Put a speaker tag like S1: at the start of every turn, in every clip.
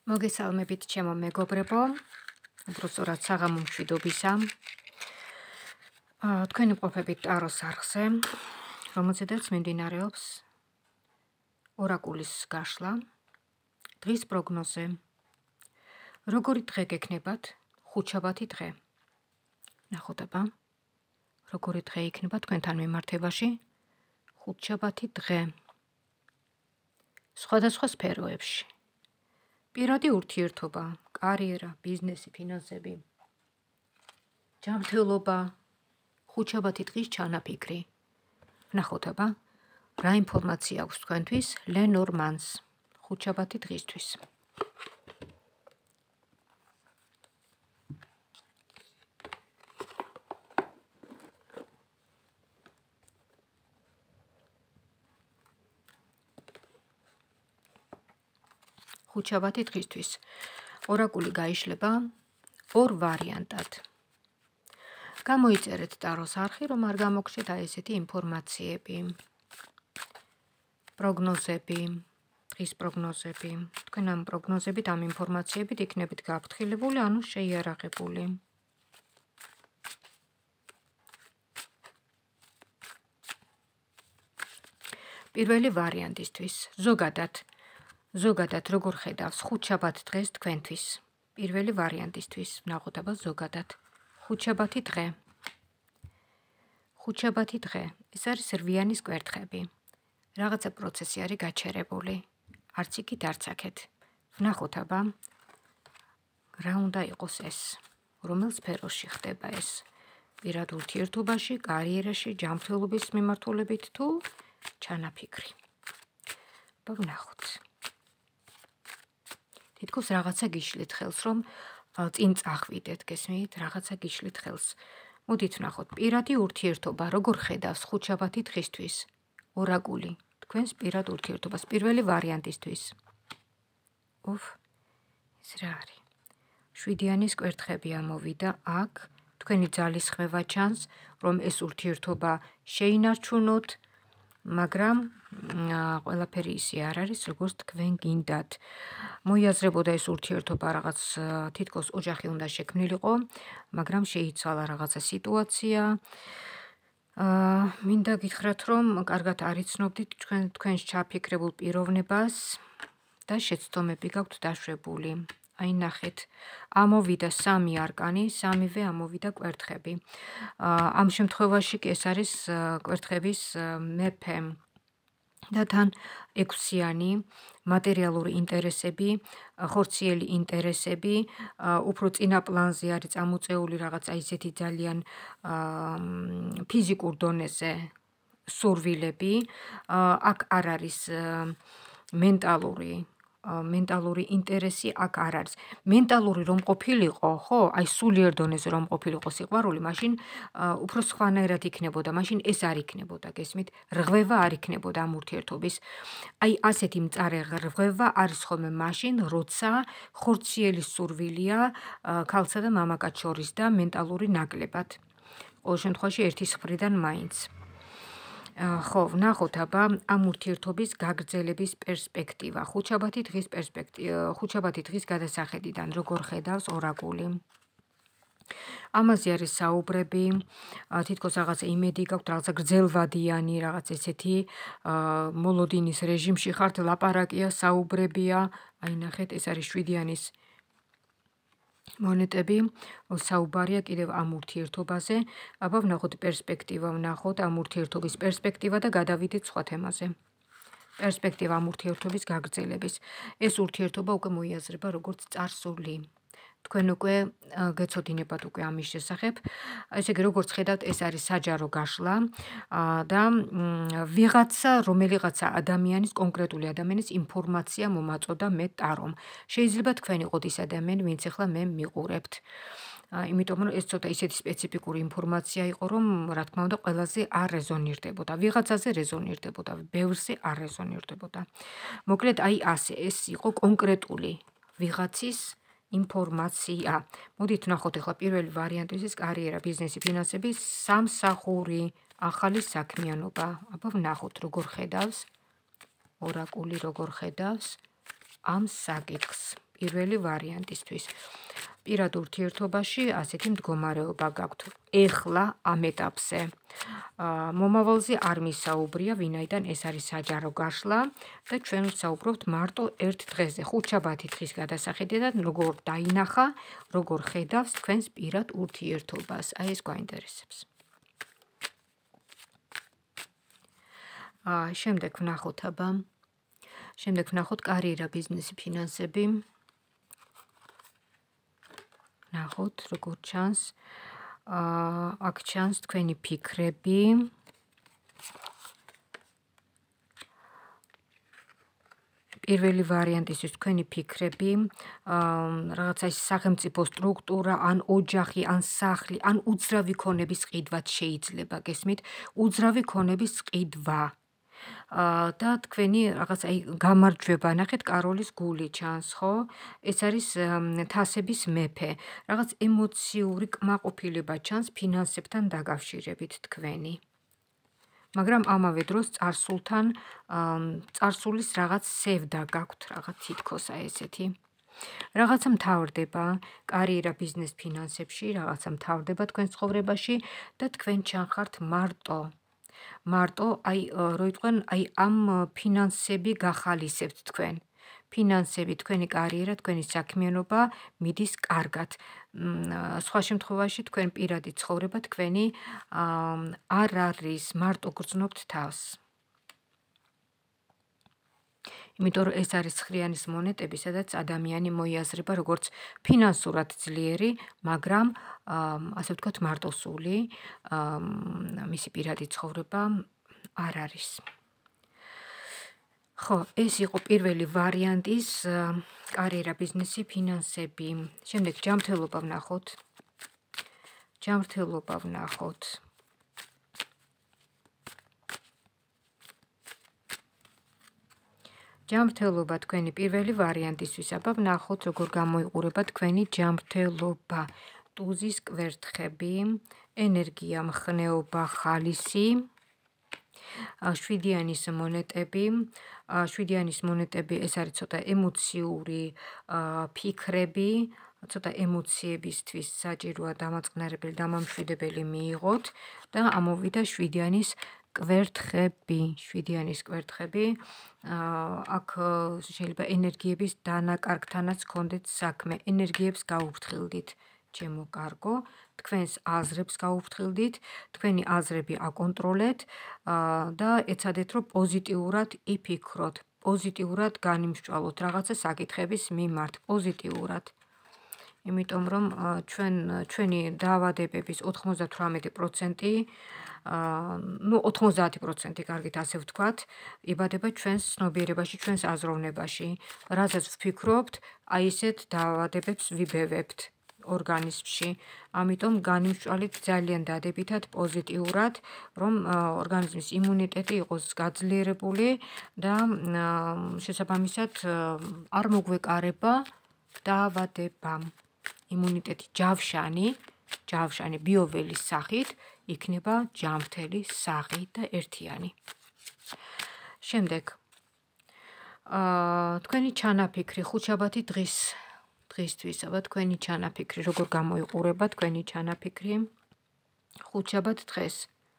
S1: მოგესალმებით ჩემო მეგობრებო, უბრალოდ საღამო მშვიდობისა. თქვენი მყოფებით ტაროს არხზე, რომელზედაც მიმდინარეობს ორაკულის გაშლა, დღის პროგნოზე. როგორი დღე გექნებათ? ხუთშაბათი დღე. ნახოთ აბა, როგორი დღე იქნება თქვენთან მიმართებაში? ხუთშაბათი დღე. სხვადასხვა სფეროებში. პირადი ურთიერთობა, კარიერა, ბიზნესი, ფინანსები, ჯანმრთელობა, ხუთშაბათი დღის ჩანაფიქრი. ნახოთ აბა, რა ინფორმაცია აქვს თქვენთვის ლენორმანს ხუთშაბათი დღისთვის. ხუთშაბათი დღისთვის. ორაკული გაიშლება ორ ვარიანტად. გამოიწერეთ ტაროს არხი, რომ არ გამოგჩეთ აი ესეთი ინფორმაციები. პროგნოზები, დღის პროგნოზები. თქვენ ამ პროგნოზებით, ამ ინფორმაციებით იქნებით გაფრთხილებული, ანუ შეიარაღებული. პირველი ვარიანტისთვის, ზოგადად როგორ ხედავს ხუთშაბათ დღეს თქვენთვის. პირველი ვარიანტისთვის, ვნახოთ აბა ზოგადად. ხუთშაბათი დღე. ხუთშაბათი დღე. ეს არის რვიანის კვერთხები. რაღაცა პროცესი არის გაჩერებული. არც იქით, არც აქეთ. ვნახოთ აბა, რა უნდა იყოს ეს? რომელ სფეროში ხდება ეს? პირად ურთიერთობაში, კარიერაში, ჯანმრთელობის მიმართულებით თუ ჩანაფიქრი. აბა ვნახოთ. თითქოს რაღაცა გიშლით ხელს, რომ წინ წახვიდეთ, გესმით, რაღაცა გიშლით ხელს. მოდით ვნახოთ, პირადი ურთიერთობა, როგორ ხედავს ხუთშაბათი დღისთვის? ორაკული, თქვენს პირად ურთიერთობას, პირველი ვარიანტისთვის. ეს რა არის? შვიდიანის კვერთხები ამოვიდა აქ, თქვენი ძალისხმევა ჩანს, რომ ეს ურთიერთობა შეინარჩუნოთ, მაგრამ ყველაფერი ისე არ არის, როგორც თქვენ გინდათ. მოიაზრებოდა ეს ურთიერთობა რაღაც თითქოს ოჯახი უნდა შექმნილიყო, მაგრამ შეიცვალა რაღაცა სიტუაცია. მინდა გითხრათ, რომ კარგად არ იცნობდით თქვენს ჩაფიქრებულ პიროვნებას და შეცდომები გაქვთ დაშვებული. აი ნახეთ, ამოვიდა სამი არკანი, სამივე ამოვიდა კვერთხები. ამ შემთხვევაში კი ეს არის კვერთხების მეფე და თან ექვსიანი მატერიალური ინტერესები, ხორციელი ინტერესები, უფრო წინა პლანზე არის წამოწეული რაღაცა ისეთი ძალიან ფიზიკურ დონეზე სურვილები, აქ არ არის მენტალური ინტერესი აქ არ არის. მენტალური რომ ყოფილიყო, ხო, აი სულიერ დონეზე რომ ყოფილიყო სიყვარული, მაშინ უფრო სხვანაირად იქნებოდა, მაშინ ეს არ იქნებოდა, გესმით? რღვევა არ იქნებოდა ამ ურთიერთობის. აი ასეთი მწარე რღვევა არის ხოლმე მაშინ, როცა ხორციელი სურვილია ქალსა და მამაკაც შორის და მენტალური ნაკლებად. ყოველ შემთხვევაში ერთის მხრიდან მაინც. ხო, ვნახოთ აბა ამ ურთიერთობის გაგრძელების პერსპექტივა. ხუთშაბათი დღის გადასახედიდან როგორ ხედავს ორაკული. ამაზე არის საუბრები, თითქოს რაღაცა იმედი გაქვთ, რაღაცა გრძელვადიანი, რაღაც ესეთი მოლოდინის რეჟიმში ხართ, ლაპარაკია, საუბრებია. აი ნახეთ, ეს არის შვიდიანის მონეტები, საუბარია კიდევ ამ ურთიერთობაზე. აბა ვნახოთ პერსპექტივა, ვნახოთ ამ ურთიერთობის პერსპექტივა და გადავიდეთ სხვა თემაზე. პერსპექტივა ამ ურთიერთობის გაგრძელების. ეს ურთიერთობა უკვე მოიაზრება როგორც წარსული. თქვენ უკვე გეცოდინებათ უკვე ამის შესახებ. ესე იგი, როგორც ხედავთ, ეს არის საჯარო გაშლა და რომელიღაცა ადამიანის, კონკრეტული ადამიანის ინფორმაცია მომაწოდა მე ტარომ. შეიძლება თქვენ იყოთ ის ადამიანი, ვინც ახლა მე მიყურებთ. იმიტომ რომ ეს ცოტა ისეთი სპეციფიკური ინფორმაცია იყო, რომ რა თქმა უნდა ყველაზე არ რეზონირდებოდა. ვიღაცაზე რეზონირდებოდა, ბევრზე არ რეზონირდებოდა. მოკლედ აი ასე, ეს იყო კონკრეტული ვიღაცის ინფორმაცია. მოდით ვნახოთ ახლა პირველი ვარიანტის კარიერა, ბიზნესი, ფინანსები, სამსახური, ახალი საქმიანობა. აბა ვნახოთ როგორ ხედავს ორაკული, როგორ ხედავს ამ საკითხს. პირველი ვარიანტისთვის. პირად ურთიერთობაში ასეთი მდგომარეობა გაქვთ. ეხლა ამ ეტაპზე მომავალზე არ მისაუბრია, ვინაიდან ეს არის საჯარო გაშლა და ჩვენ ვსაუბრობთ მარტო ერთ დღეზე, ხუთშაბათი დღის გადასახედიდან, როგორ დაინახა, როგორ ხედავს თქვენს პირად ურთიერთობას. აი ეს გვაინტერესებს. შემდეგ ვნახოთ აბა. შემდეგ ვნახოთ კარიერა, ბიზნესი, ფინანსები. ნახოთ, როგორ ჩანს. აქ ჩანს თქვენი ფიქრები. პირველი ვარიანტისთვის თქვენი ფიქრები, რაღაცა ის სახელმწიფო სტრუქტურა, ან ოჯახი, ან სახლი, ან უძრავი ქონების ყიდვაც შეიძლება, გესმით? უძრავი ქონების ყიდვა. და თქვენი რაღაც აი გამარჯვება, ნახეთ, კაროლის გული ჩანს, ხო? ეს არის თასების მეფე. რაღაც ემოციური კმაყოფილება ჩანს ფინანსებთან დაკავშირებით თქვენი. მაგრამ ამავე დროს წარსულის რაღაც სევდა გაქვთ, რაღაც თითქოს აი ესეთი. რაღაცა მთავრდება კარიერა, ბიზნეს, ფინანსებში, რაღაცა მთავრდება თქვენ ცხოვრებაში და თქვენ ჩანხართ მარტო აი რო იტყვენ აი ამ ფინანსები გახალისებთ თქვენ. ფინანსები, თქვენი კარიერა, თქვენი საქმიანობა მიდის კარგად. სხვა შემთხვევაში თქვენ პირადი ცხოვრება თქვენი არ არის, მარტო გრძნობთ თავს. იმიტომ რომ ეს არის ცხრიანის მონეტები, სადაც ადამიანი მოიაზრება როგორც ფინანსურად ძლიერი, მაგრამ ასე ვთქვათ მარტოსული, მისი პირადი ცხოვრება არ არის. ხო, ეს იყო პირველი ვარიანტის კარიერა, ბიზნესი, ფინანსები. შემდეგ ჯანმრთელობა ვნახოთ. ჯანმრთელობა ვნახოთ. ჯანმრთელობა თქვენი პირველი ვარიანტისთვის, აბა ვნახოთ, როგორ გამოიყურება თქვენი ჯანმრთელობა. ტუზის კვერთხები, ენერგია, მხნეობა, ხალისი. შვიდიანის მონეტები. შვიდიანის მონეტები ეს არის ცოტა ემოციური ფიქრები, ცოტა ემოციებისთვის საჭიროა დამაწყნარებელი, დამამშვიდებელი მიიღოთ და ამოვიდა შვიდიანის კვერთხები. შვიდიანის კვერთხები. აქ შეიძლება ენერგიების დანაკარგთანაც გქონდეთ საქმე, ენერგიებს გაუფრთხილდით. ჩემო კარგო, თქვენს აზრებს გაუფრთხილდით, თქვენი აზრები აკონტროლეთ და ეცადეთ, რომ პოზიტიურად იფიქროთ, პოზიტიურად განიმსჭვალოთ რაღაცა საკითხების მიმართ, პოზიტიურად. იმიტომ რომ ჩვენი დაავადებების 98%, 90% კარგით ასე ვთქვათ, იბადება ჩვენს ცნობიერებაში, ჩვენს აზროვნებაში. რაზეც ვფიქრობთ, აი ესეთ დაავადებებს ვიბევებთ ორგანიზმში. ამიტომ განიმსჭვალეთ ძალიან დადებითად, პოზიტიურად, რომ ორგანიზმის იმუნიტეტი იყოს გაძლიერებული და შესაბამისად არ მოგვეკარება დაავადება. იმუნიტეტი ჯავშანი ბიოველის სახით იქნება ჯანმრთელი, საღი და ერთიანი. შემდეგ თქვენი ჩანაფიქრი ხუთშაბათი დღისთვის, აბა თქვენი ჩანაფიქრი, როგორ გამოიყურება თქვენი ჩანაფიქრი ხუთშაბათ დღეს.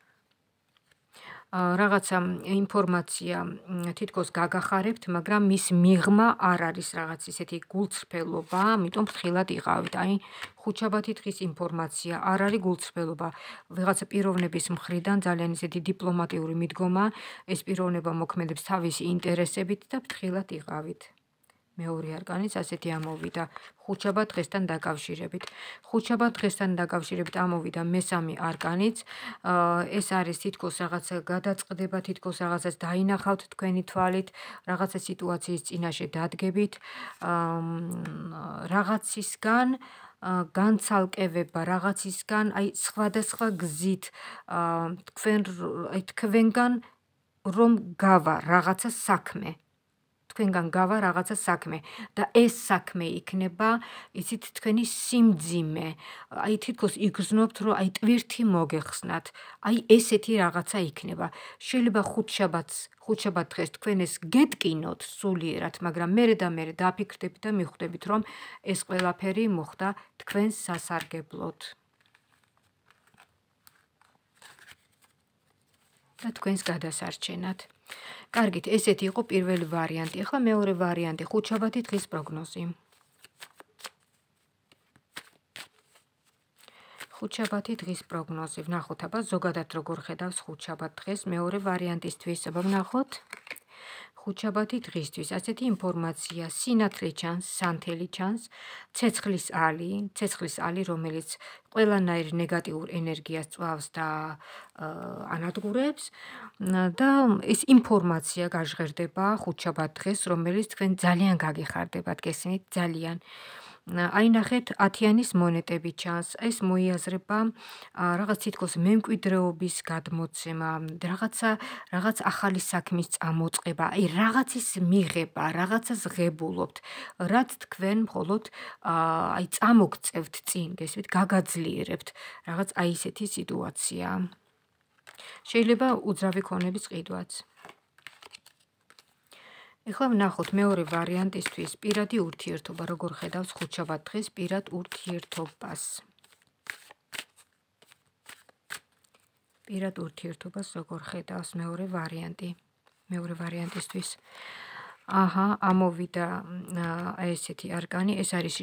S1: რაღაცა ინფორმაცია თითქოს გაგახარებთ, მაგრამ მის მიღმა არ არის რაღაც ისეთი გულწრფელობა, ამიტომ ფრთხილად იყავით. აი, ხუთშაბათი დღის ინფორმაცია არ არის გულწრფელობა. ვიღაცა პიროვნების მხრიდან ძალიან ისეთი დიპლომატიური მიდგომა, ეს პიროვნება მოქმედებს თავისი ინტერესებით და ფრთხილად იყავით. მეორე არკანიც ასეთი ამოვიდა ხუთშაბათ დღესთან დაკავშირებით. ხუთშაბათ დღესთან დაკავშირებით ამოვიდა მესამე არკანიც. ეს არის თითქოს რაღაცა გადაწყდება, თითქოს რაღაცას დაინახავთ თქვენი თვალით, რაღაცა სიტუაციის წინაშე დადგებით, რაღაცისგან განცალკევება, რაღაცისგან აი სხვადასხვა გზით თქვენგან რომ გავა რაღაცა საქმე. თქვენგან გავა რაღაცა საქმე და ეს საქმე იქნება, იცით, თქვენი სიმძიმე. აი თითქოს იგრძნობთ, რომ აი ტვირთი მოგეხსნათ. აი ესეთი რაღაცა იქნება. შეიძლება ხუთშაბათ დღეს თქვენ ეს გეტკინოთ სულიერად, მაგრამ მერე და მერე დაფიქრდებით და მიხვდებით, რომ ეს ყველაფერი მოხდა თქვენს სასარგებლოდ. და თქვენს გადასარჩენად. კარგით, ესეთი იყო პირველი ვარიანტი. ახლა მეორე ვარიანტი, ხუთშაბათი დღის პროგნოზი. ხუთშაბათი დღის პროგნოზი. ვნახოთ აბა ზოგადად როგორ ხედავს ხუთშაბათ დღეს მეორე ვარიანტისთვის. აბა ვნახოთ. ხუთშაბათი დღისთვის ასეთი ინფორმაცია, სინათლე ჩანს, სანთელი ჩანს, ცეცხლის ალი, რომელიც ყველანაირ ნეგატიურ ენერგიას წვავს და ანადგურებს და ეს ინფორმაცია გაჟღერდება ხუთშაბათ დღეს, რომელიც თქვენ ძალიან გაგეხარდებათ, გესმით, ძალიან. აი ნახეთ, 10-იანის მონეტები ჩანს. ეს მოიაზრება რაღაც თითქოს მემკვიდრეობის გადმოცემა, რაღაც ახალი საქმის წამოწყება, აი რაღაცის მიღება, რაღაცას ღებულობთ, რაც თქვენ მხოლოდ აი წამოგწევთ წინ, გესმით, გაგაძლიერებთ. რაღაც აი ესეთი სიტუაცია. შეიძლება უძრავი ქონების ყიდვაც. ეხლა ვნახოთ მეორე ვარიანტისთვის პირადი ურთიერთობა, როგორ ხედავს ხუთშაბათ დღეს პირად ურთიერთობას. პირად ურთიერთობას როგორ ხედავს მეორე ვარიანტი. მეორე ვარიანტისთვის. აჰა, ამოვიდა ესეთი არკანი, ეს არის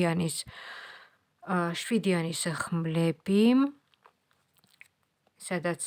S1: შვიდიანის ხმლები, სადაც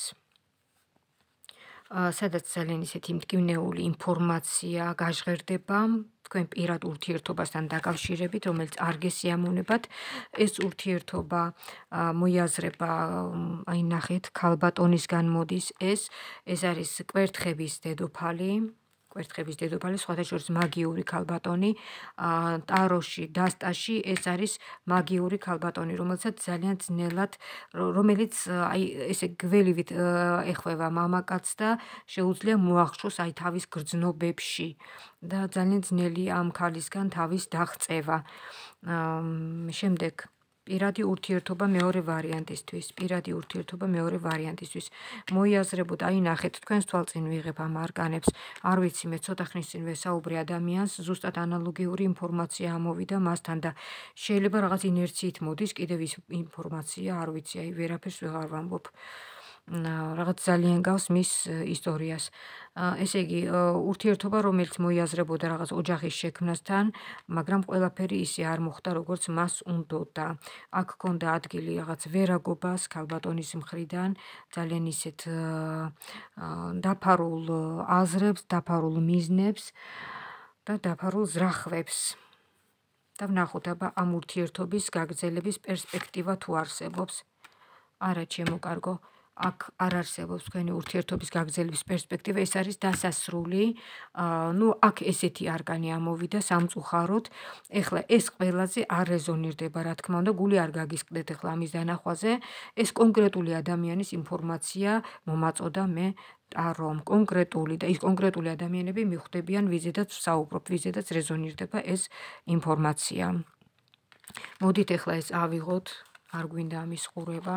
S1: ძალიან ისეთი მტკივნეული ინფორმაცია გაჟღერდება თქვენ პირად ურთიერთობასთან დაკავშირებით, რომელიც არ გესიამოვნებათ. ეს ურთიერთობა მოიაზრება, აი ნახეთ, ქალბატონისგან მოდის ეს არის კვერთხების დედოფალი, სხვათა შორის მაგიური ქალბატონი, ტაროში, დასტაში ეს არის მაგიური ქალბატონი, რომელსაც ძალიან ძნელად, რომელიც აი ესე გველივით ეხვევა მამაკაცს და შეუძლია მოახშოს აი თავის გრძნობებში და ძალიან ძნელია ამ ქალისგან თავის დაღწევა. შემდეგ პირადი ურთიერთობა მეორე ვარიანტისთვის. მოიაზრებოდ, აი ნახეთ, თქვენს თვალწინ ვიღებ ამ არკანებს, არ ვიცი, მე ცოტა ხნის წინ ვესაუბრე ადამიანს, ზუსტად ანალოგიური ინფორმაცია ამოვიდა მასთან და შეიძლება რაღაც ინერციით მოდის კიდევ ის ინფორმაცია, არ ვიცი, აი ვერაფერს ვეღარ ვამბობ. რაღაც ძალიან გავს მის ისტორიას. ესე იგი, ურთიერთობა, რომელიც მოიაზრებოდა რაღაც ოჯახის შექმნასთან, მაგრამ ყველაფერი ისე არ მოხდა, როგორც მას უნდოდა. აქ ჰქონდა ადგილი რაღაც ვერაგობას ქალბატონის მხრიდან, ძალიან ისეთ დაფარულ აზრებს, დაფარულ მიზნებს და დაფარულ ზრახვებს. და ვნახოთ აბა ამ ურთიერთობის გაგრძელების პერსპექტივა თუ არსებობს. არა, ჩემო კარგო, აქ არ არსებობს თქვენი ურთიერთობის გაგრძელების პერსპექტივა, ეს არის დასასრული. აქ ესეთი არკანი ამოვიდა სამწუხაროდ. ეხლა ეს ყველაზე არ რეზონირდება, რა თქმა უნდა, გული არ გაგისკდეთ ეხლა ამის დანახვაზე. ეს კონკრეტული ადამიანის ინფორმაცია მომაწოდა მე ტარომ, კონკრეტული და ის კონკრეტული ადამიანები მიხვდებიან, ვიზედაც ვსაუბრობ, ვიზედაც რეზონირდება ეს ინფორმაცია. მოდით ეხლა ეს ავიღოთ, არ გვინდა ამის ყურება.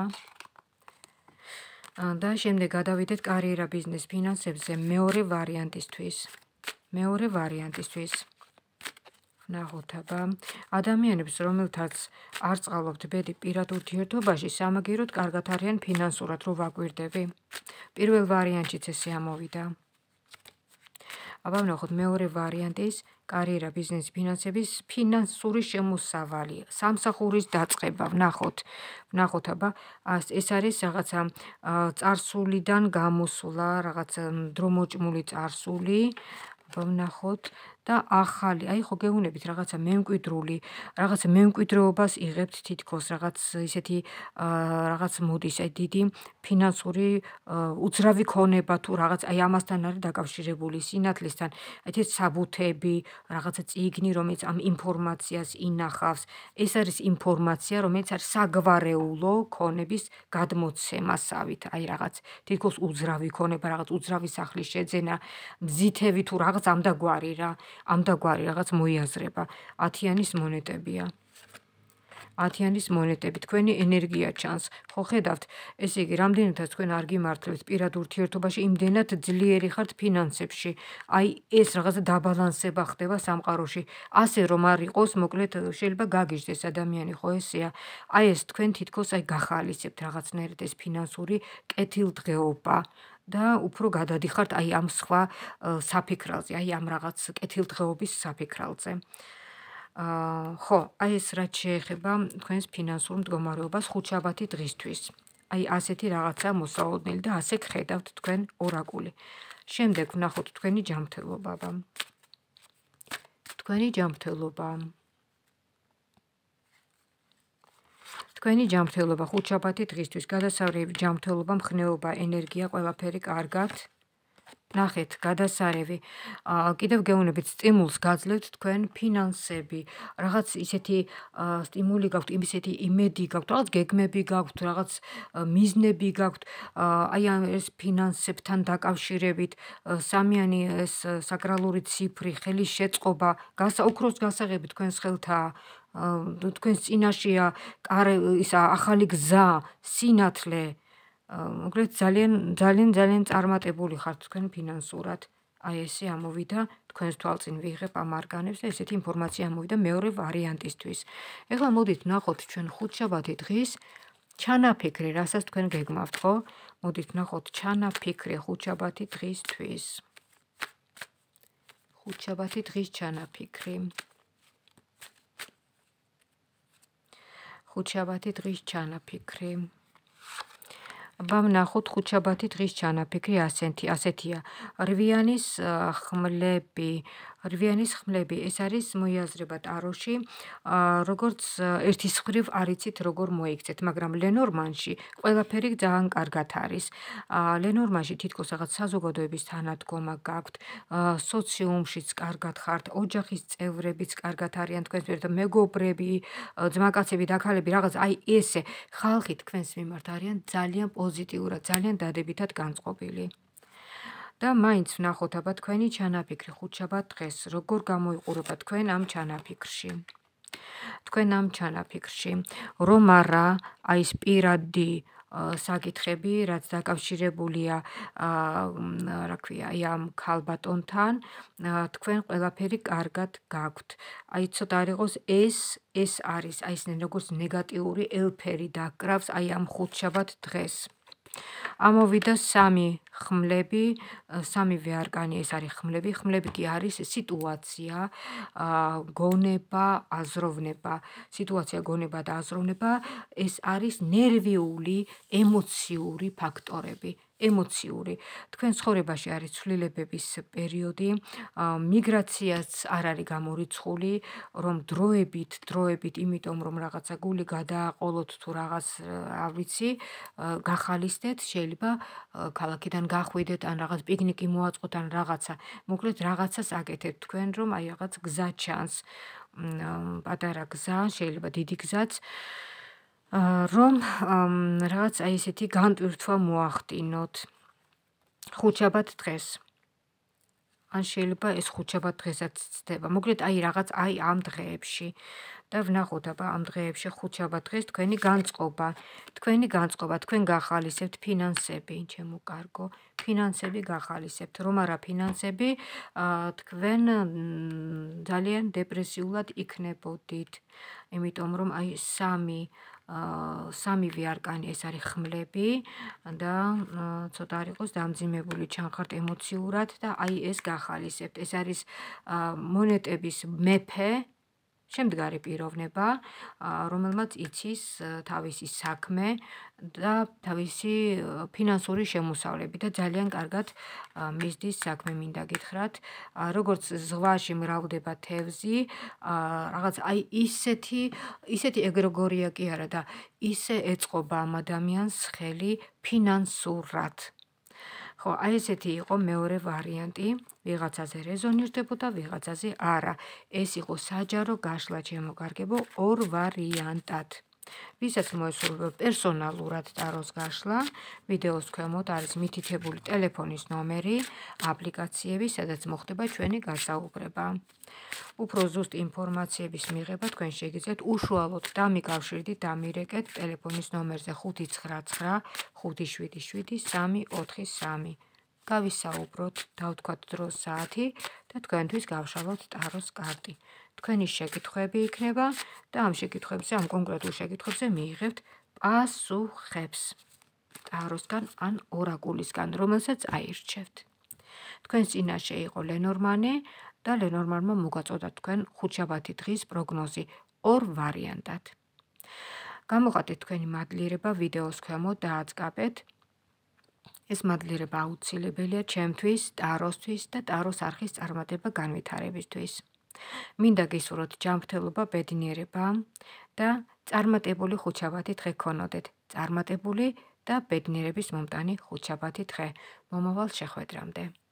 S1: და შემდეგ გადავიდეთ კარიერა, ბიზნეს, ფინანსებზე მეორე ვარიანტისთვის. ვნახოთ აბა ადამიანებს, რომელთაც არ წყალობთ ბედი პირად ურთიერთობაში, სამაგიეროდ კარგად არიან ფინანსურად, რო ვაკვირდები. პირველ ვარიანტშიც ესე ამოვიდა. აბა ვნახოთ მეორე ვარიანტის კარიერა, ბიზნესი, ფინანსების ფინანსური შემოსავალი, სამსახურის დაწყება. ვნახოთ აბა ეს არის რაღაცა წარსულიდან გამოსვლა, რაღაცა დრომოჭმული წარსული. ვნახოთ და ახალი, აი ხო გეუბნებით რაღაცა მემკვიდრეობას იღებთ თითქოს, რაღაც ისეთი რაღაც მოდის, აი დიდი ფინანსური უძრავი ქონება თუ რაღაც აი ამასთან არის დაკავშირებული სინათლესთან, აი ეს საბუთები, რაღაცა წიგნი, რომელიც ამ ინფორმაციას ინახავს. ეს არის ინფორმაცია, რომელიც არის საგვარეულო ქონების გადმოცემასავით, აი რაღაც თითქოს უძრავი ქონება, რაღაც უძრავი სახლის შეძენა, მზითები თუ რაღაც ამდაგვარი რა. ამდაგვარი რაღაც მოიაზრება. 10-იანის მონეტებია. 10-იანის მონეტები, თქვენი ენერგია ჩანს. ხო ხედავთ, ესე იგი, რამდენადაც თქვენ არ გიმართლებთ პირად ურთიერთობაში, იმდენად ძლიერი ხართ ფინანსებში. აი ეს რაღაცა დაბალანსება ხდება სამყაროში. ასე რომ არ იყოს, მოკლედ შეიძლება გაგიჟდეს ადამიანი, ხო ესეა? აი ეს თქვენ თითქოს აი გახალისებთ რაღაცნაირად ეს ფინანსური კეთილდღეობა. და უფრო გადადიხართ აი ამ სხვა საფიქრალზე, აი ამ რაღაც კეთილდღეობის საფიქრალზე. ხო, აი ეს რაც შეეხება თქვენს ფინანსურ მდგომარეობას ხუთშაბათი დღისთვის. აი ასეთი რაღაცა მოსაოდნელი და ასე გხედავთ თქვენ ორაკული. შემდეგ ვნახოთ თქვენი ჯანმრთელობა. თქვენი ჯანმრთელობა. თქვენი ჯანმრთელობა ხუთშაბათი დღისთვის, გადასარევი ჯანმრთელობა, მხნეობა, ენერგია, ყველაფერი კარგად. ნახეთ, გადასარევი. კიდევ გეუბნებით, სტიმულს გაძლევთ თქვენ ფინანსები. რაღაც ისეთი სტიმული გაქვთ, ისეთი იმედი გაქვთ, რაღაც გეგმები გაქვთ, რაღაც მიზნები გაქვთ. აი ეს ფინანსებთან დაკავშირებით სამიანი ეს საკრალური ციფრი, ხელის შეწყობა, ოქროს გასაღები თქვენს ხელთაა. თქვენს წინაშეა ისა ახალი გზა, სინათლე. მოკლედ ძალიან წარმატებული ხართ თქვენ ფინანსურად. აი ესე ამოვიდა თქვენს თვალწინ ვიღებ ამ არგანებს და ესეთი ინფორმაცია ამოვიდა მეორე ვარიანტისთვის. ეხლა მოდით ვნახოთ ჩვენ ხუთშაბათი დღის ჩანაფიქრი, რასაც თქვენ გეგმავთ, ხო? მოდით ვნახოთ ჩანაფიქრი ხუთშაბათი დღისთვის. ხუთშაბათი დღის ჩანაფიქრი. ხუთშაბათი დღის ჩანაფიქრი. აბა ვნახოთ ხუთშაბათი დღის ჩანაფიქრი ასეთია. რვიანის ხმლები, ეს არის მოიაზრება ტაროში, როგორც ერთის მხრივ არ იცით როგორ მოიქცეთ, მაგრამ ლენორმანში ყველაფერი ძალიან კარგად არის. ლენორმანში თითქოს რაღაც საზოგადოების თანადგომა გაქვთ, სოციუმშიც კარგად ხართ, ოჯახის წევრებიც კარგად არიან თქვენს მიმართ, მეგობრები, ძმაკაცები და ქალები, რაღაც აი ესე ხალხი თქვენს მიმართ არიან ძალიან პოზიტიურად, ძალიან დადებითად განწყობილი. და მაინც ვნახოთ აბა თქვენი ჩანაფიქრი ხუთშაბათ დღეს, როგორ გამოიყურება თქვენ ამ ჩანაფიქრში. თქვენ ამ ჩანაფიქრში, რომ არა აი ეს პირადი საკითხები, რაც დაკავშირებულია, რა ქვია, აი ამ ქალბატონთან, თქვენ ყველაფერი კარგად გაქვთ. აი ცოტა არ იყოს ეს არის, აი ეს როგორც ნეგატიური ელფერი დაკრავს აი ამ ხუთშაბათ დღეს. ამოვიდა სამი ხმლები, სამივე არკანი ეს არის ხმლები. ხმლები კი არის სიტუაცია, გონება, აზროვნება. სიტუაცია, გონება და აზროვნება ეს არის ნერვიული, ემოციური ფაქტორები. ემოციური. თქვენ ცხოვრებაში არის ცვლილებების პერიოდი, მიგრაციაც არ არის გამორიცხული, რომ დროებით, იმიტომ რომ რაღაცა გული გადააყოლოთ თუ რაღაც, არ ვიცი, გახალისდეთ, შეიძლება ქალაქიდან გახვიდეთ, ან რაღაც პიკნიკი მოაწყოთ, ან რაღაცა. მოკლედ რაღაცას აკეთებთ თქვენ, რომ აი რაღაც გზა ჩანს. პატარა გზა, შეიძლება დიდი გზაც. რომ რაღაც აი ესეთი განტვირთვა მოახდინოთ ხუთშაბათ დღეს. ან შეიძლება ეს ხუთშაბათ დღესაც ცდება. მოკლედ აი რაღაც აი ამ დღეებში და ვნახოთ აბა ამ დღეებში ხუთშაბათ დღეს თქვენი განწყობა. თქვენ გახალისებთ ფინანსები, ჩემო კარგო, ფინანსები გახალისებთ. რომ არა ფინანსები, თქვენ ძალიან დეპრესიულად იქნებოდით. იმიტომ რომ აი სამივე არკანი ეს არის ხმლები და ცოტა არ იყოს დამძიმებული ჩანხართ ემოციურად და აი ეს გახალისებთ. ეს არის მონეტების მეფე, შემდგარი პიროვნება, რომელმაც იცის თავისი საქმე და თავისი ფინანსური შემოსავლები და ძალიან კარგად მისდის საქმე მინდა გითხრათ. როგორც ზღვაში მრავლდება თევზი, რაღაც აი ისეთი ეგრეგორია კი არა და ისე ეწყობა ამ ადამიანს ხელი ფინანსურად. ხო, აი ესეთი იყო მეორე ვარიანტი, ვიღაცაზე რეზონირდებოდა, ვიღაცაზე არა. ეს იყო საჯარო გაშლა, ჩემო კარგებო, ორ ვარიანტად. ვისაც მოესურვება პერსონალურად ტაროს გაშლა, ვიდეოს ქვემოთ არის მითითებული ტელეფონის ნომერი, აპლიკაციები, სადაც მოხდება ჩვენი გასაუბრება. უფრო ზუსტ ინფორმაციების მიღება თქვენ შეგიძლიათ უშუალოდ დამიკავშირდით, დამირეკეთ ტელეფონის ნომერზე 599 577 343. გავისაუბროთ, დავთქვათ დროს საათი და თქვენთვის გავშალოთ ტაროს კარტი. თქვენი შეკითხვები იქნება და ამ შეკითხვებზე, ამ კონკრეტულ შეკითხვებზე მიიღებთ პასუხებს ტაროსგან ან ორაკულისგან, რომელსაც აირჩევთ. თქვენ წინაშე იყო ლენორმანი და ლენორმანმა მოგაწოდა თქვენ ხუთშაბათი დღის პროგნოზი ორ ვარიანტად. გამოხატეთ თქვენი მადლიერება ვიდეოს ქვემოთ და აწკაპეთ. ეს მადლიერება აუცილებელია ჩემთვის, ტაროსთვის და ტაროს არხის წარმატება განვითარებისთვის. მინდა გისურვოთ ჯანმრთელობა, ბედნიერება და წარმატებული ხუთშაბათი დღე გქონოდეთ. წარმატებული და ბედნიერების მომტანი ხუთშაბათი დღე. მომავალ შეხვედრამდე.